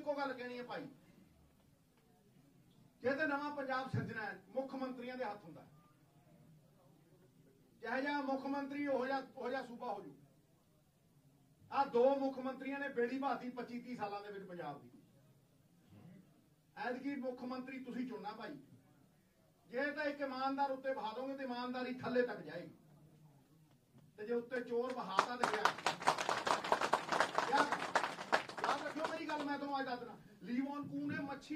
ਇੱਕੋ ਗੱਲ ਕਹਿਣੀ ਹੈ ਭਾਈ, ਜੇ ਤੇ ਨਵਾਂ ਪੰਜਾਬ ਸਿਰਜਣਾ ਹੈ ਮੁੱਖ ਮੰਤਰੀਆਂ ਦੇ ਹੱਥ ਹੁੰਦਾ, ਜਿਹੋ ਜਿਹਾ ਮੁੱਖ ਮੰਤਰੀ ਉਹ ਜਿਹਾ ਸੂਬਾ ਹੋ ਜੂ। ਆ ਦੋ ਮੁੱਖ ਮੰਤਰੀਆਂ ਨੇ ਬੇੜੀ ਬਹਾਤੀ 25-30 ਸਾਲਾਂ ਦੇ ਵਿੱਚ ਪੰਜਾਬ ਦੀ। ਐਤਕੀ ਮੁੱਖ ਮੰਤਰੀ ਤੁਸੀਂ ਚੁਣਨਾ ਭਾਈ, ਜੇ ਤਾਂ ਇੱਕ ਇਮਾਨਦਾਰ ਉੱਤੇ ਬਹਾ ਦੋਗੇ ਤੇ ਇਮਾਨਦਾਰੀ ਥੱਲੇ ਤੱਕ ਜਾਏਗੀ, ਤੇ ਜੇ ਉੱਤੇ ਚੋਰ ਬਹਾਤਾ ਤੇ ਗਿਆ। ਯਾਦ ਰੱਖਿਓ ਮੇਰੀ ਗੱਲ, ਮੈਂ ਤੁਹਾਨੂੰ ਅੱਜ ਦੱਸਣਾ। ਲੀਵੋਨ ਕੂ ਨੇ ਮੱਛੀ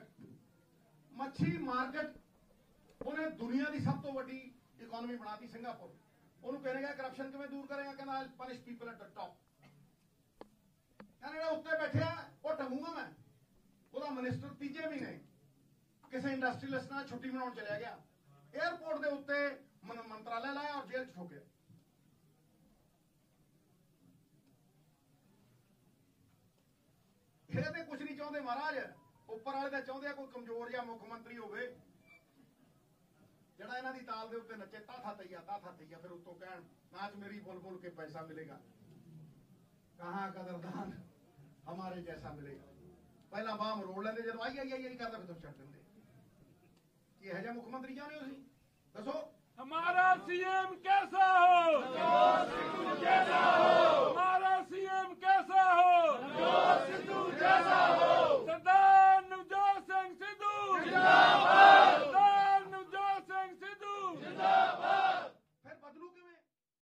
ਮਾਰਕੀਟ ਉਹਨੇ ਦੁਨੀਆ ਦੀ ਸਭ ਤੋਂ ਵੱਡੀ ਇਕਨੋਮੀ ਬਣਾਤੀ ਸਿੰਗਾਪੁਰ। ਉਹਨੂੰ ਕਹਿੰਦੇ ਕਰਪਸ਼ਨ ਕਿਵੇਂ ਦੂਰ ਕਰੇਗਾ, ਕਹਿੰਦਾ punish people at the top. ਕਹਿੰਦਾ ਉੱਤੇ ਬੈਠਿਆ ਉਹ ਟੰਗੂਗਾ ਮੈਂ। ਉਹਦਾ ਮਿਨਿਸਟਰ ਤੀਜੇ ਮਹੀਨੇ ਕਿਸੇ ਇੰਡਸਟਰੀਲਿਸਟ ਨਾਲ ਛੁੱਟੀ ਮਨਾਉਣ ਚਲਿਆ ਗਿਆ, 에ਅਰਪੋਰਟ ਦੇ ਉੱਤੇ ਮੰਤਰਾਲਾ ਲਾਇਆ ਔਰ ਜੇਲ੍ਹ ਚ ਠੋਕਿਆ। ਇਹ ਤੇ ਕੁਝ ਨਹੀਂ ਚਾਹੁੰਦੇ ਮਹਾਰਾਜ, ਉੱਪਰ ਵਾਲੇ ਤਾਂ ਚਾਹੁੰਦੇ ਆ ਕੋਈ ਕਮਜ਼ੋਰ ਜਿਹਾ ਮੁੱਖ ਮੰਤਰੀ ਹੋਵੇ ਜਿਹੜਾ ਇਹਨਾਂ ਦੀ ਤਾਲ ਦੇ ਉੱਤੇ ਨੱਚੇ, ਤਾਥਾ ਤਈਆ ਫਿਰ ਉੱਤੋਂ ਕਹਿਣ ਨਾਚ ਮੇਰੀ ਬੁਲ ਕੇ ਪੈਸਾ ਮਿਲੇਗਾ, ਕਹਾਂ ਕਦਰਦਾਨ ਹਮਾਰੇ ਜੈਸਾ ਮਿਲੇਗਾ। ਪਹਿਲਾਂ ਬਾਹ ਮਰੋੜ ਲੈਂਦੇ, ਜਦੋਂ ਆਈ ਕਰਦਾ ਫਿਰ ਛੱਡ ਦਿੰਦੇ। ਕੀ ਇਹੋ ਜਿਹਾ ਮੁੱਖ ਮੰਤਰੀ ਚਾਹੁੰਦੇ ਹੋ ਤੁਸੀਂ? ਦੱਸੋ। हमारा सीएम कैसा हो, हमारा